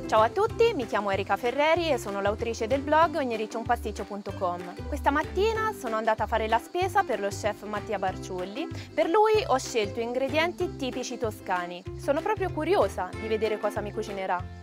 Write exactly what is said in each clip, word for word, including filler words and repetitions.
Ciao a tutti, mi chiamo Erika Ferreri e sono l'autrice del blog ogni riccio un pasticcio punto com. Questa mattina sono andata a fare la spesa per lo chef Mattia Barciulli. Per lui ho scelto ingredienti tipici toscani. Sono proprio curiosa di vedere cosa mi cucinerà.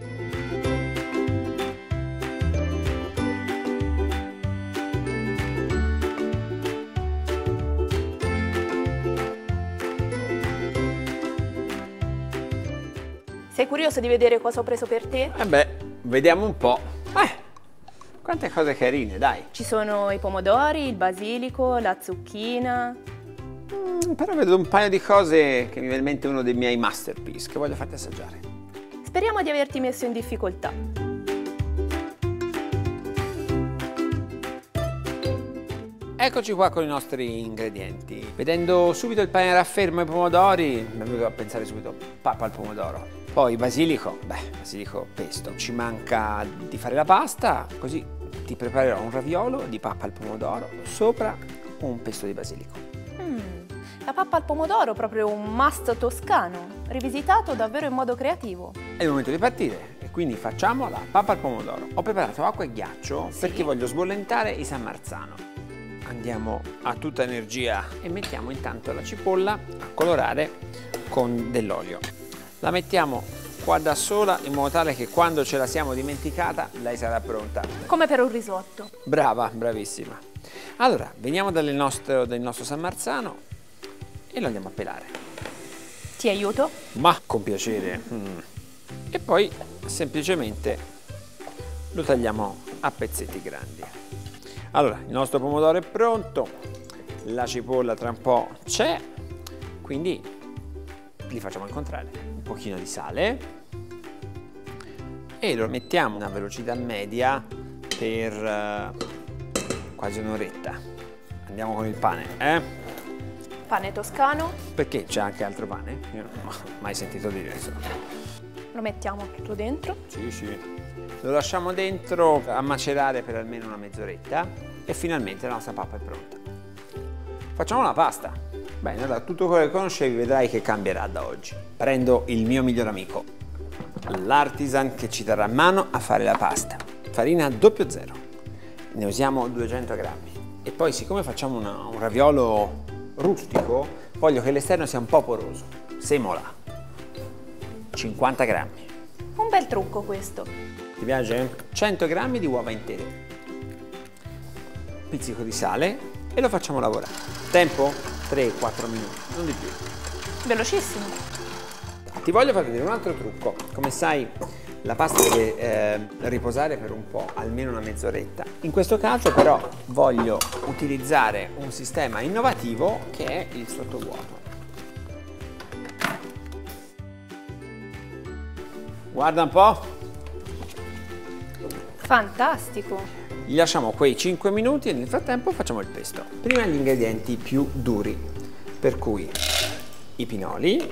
Sei curioso di vedere cosa ho preso per te? Eh beh, vediamo un po'. Eh, quante cose carine, dai. Ci sono i pomodori, il basilico, la zucchina. Mm, però vedo un paio di cose che mi viene in mente uno dei miei masterpiece che voglio farti assaggiare. Speriamo di averti messo in difficoltà. Eccoci qua con i nostri ingredienti. Vedendo subito il pane raffermo e i pomodori, mi è venuto a pensare subito pappa al pomodoro. Poi basilico, beh, basilico pesto. Ci manca di fare la pasta, così ti preparerò un raviolo di pappa al pomodoro sopra un pesto di basilico. Mm, la pappa al pomodoro, proprio un must toscano, rivisitato davvero in modo creativo. È il momento di partire e quindi facciamo la pappa al pomodoro. Ho preparato acqua e ghiaccio Sì. perché voglio sbollentare i San Marzano. Andiamo a tutta energia e mettiamo intanto la cipolla a colorare con dell'olio. La mettiamo qua da sola in modo tale che quando ce la siamo dimenticata lei sarà pronta. Come per un risotto. Brava, bravissima. Allora, veniamo dal nostro, dal nostro San Marzano e lo andiamo a pelare. Ti aiuto? Ma con piacere. Mm. E poi semplicemente lo tagliamo a pezzetti grandi. Allora, il nostro pomodoro è pronto, la cipolla tra un po' c'è, quindi li facciamo incontrare. Un pochino di sale e lo mettiamo a una velocità media per uh, quasi un'oretta. Andiamo con il pane, eh? Pane toscano. Perché c'è anche altro pane? Io non ho mai sentito dire questo. Lo mettiamo tutto dentro. Sì, sì. Lo lasciamo dentro a macerare per almeno una mezz'oretta e finalmente la nostra pappa è pronta. Facciamo la pasta. Bene, allora tutto quello che conoscevi vedrai che cambierà da oggi. Prendo il mio miglior amico, l'artisan che ci darà mano a fare la pasta. Farina doppio zero. Ne usiamo duecento grammi. E poi siccome facciamo una, un raviolo rustico, voglio che l'esterno sia un po' poroso. Semola. cinquanta grammi. Un bel trucco questo. Ti piace? cento grammi di uova intere, pizzico di sale e lo facciamo lavorare. Tempo? tre quattro minuti, non di più. Velocissimo. Ti voglio far vedere un altro trucco. Come sai, la pasta deve eh, riposare per un po', almeno una mezz'oretta. In questo caso però voglio utilizzare un sistema innovativo che è il sottovuoto. Guarda un po'. Fantastico! Gli lasciamo quei cinque minuti e nel frattempo facciamo il pesto. Prima gli ingredienti più duri, per cui i pinoli,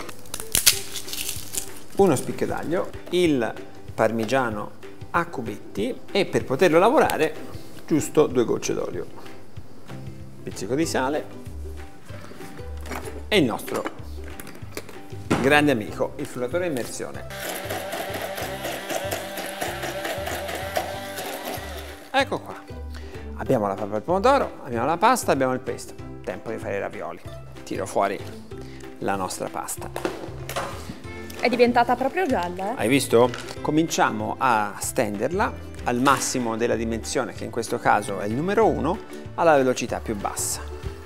uno spicchio d'aglio, il parmigiano a cubetti e per poterlo lavorare giusto due gocce d'olio, pizzico di sale e il nostro grande amico, il frullatore a immersione. Ecco qua, abbiamo la pappa al pomodoro, abbiamo la pasta, abbiamo il pesto. Tempo di fare i ravioli. Tiro fuori la nostra pasta. È diventata proprio gialla, eh? Hai visto? Cominciamo a stenderla al massimo della dimensione, che in questo caso è il numero uno, alla velocità più bassa.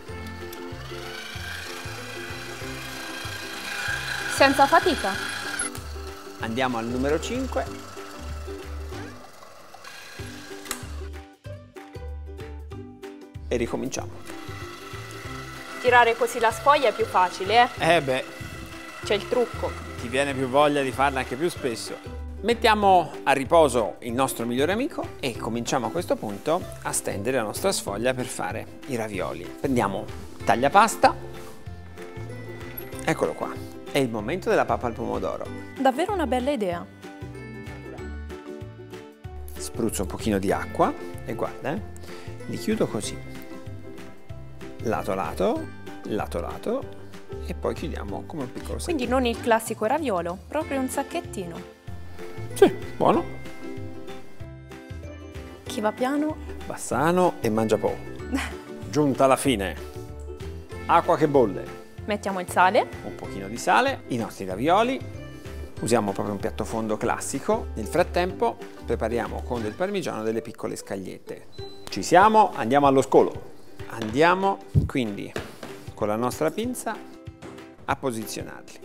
Senza fatica. Andiamo al numero cinque. E ricominciamo. Tirare così la sfoglia è più facile, eh? Eh beh, C'è il trucco. ti viene più voglia di farla anche più spesso. Mettiamo a riposo il nostro migliore amico e cominciamo a questo punto a stendere la nostra sfoglia per fare i ravioli. Prendiamo tagliapasta. Eccolo qua. È il momento della pappa al pomodoro. Davvero una bella idea. Spruzzo un pochino di acqua e guarda, eh, li chiudo così. Lato lato, lato lato e poi chiudiamo come un piccolo sacchetto. Quindi non il classico raviolo, proprio un sacchettino. Sì. Buono? Chi va piano? Va sano e mangia poco. Giunta alla fine, acqua che bolle. Mettiamo il sale. Un pochino di sale, i nostri ravioli, usiamo proprio un piatto fondo classico. Nel frattempo prepariamo con del parmigiano delle piccole scagliette. Ci siamo, andiamo allo scolo. Andiamo quindi con la nostra pinza a posizionarli.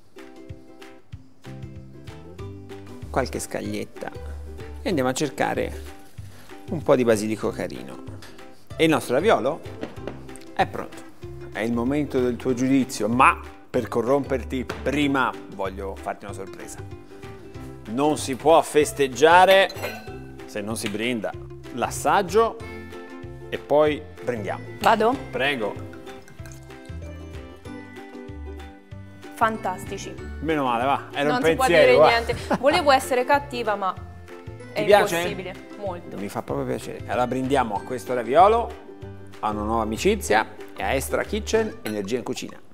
Qualche scaglietta e andiamo a cercare un po' di basilico carino. E il nostro raviolo è pronto. È il momento del tuo giudizio, ma per corromperti prima voglio farti una sorpresa. Non si può festeggiare se non si brinda. L'assaggio e poi brindiamo. Vado? Prego. Fantastici. Meno male, va. Era non un si può pensiero, dire va. niente. Volevo essere cattiva, ma è Ti piace? impossibile. Molto. Mi fa proprio piacere. Allora brindiamo a questo raviolo, a una nuova amicizia e a Extra Kitchen Energia in Cucina.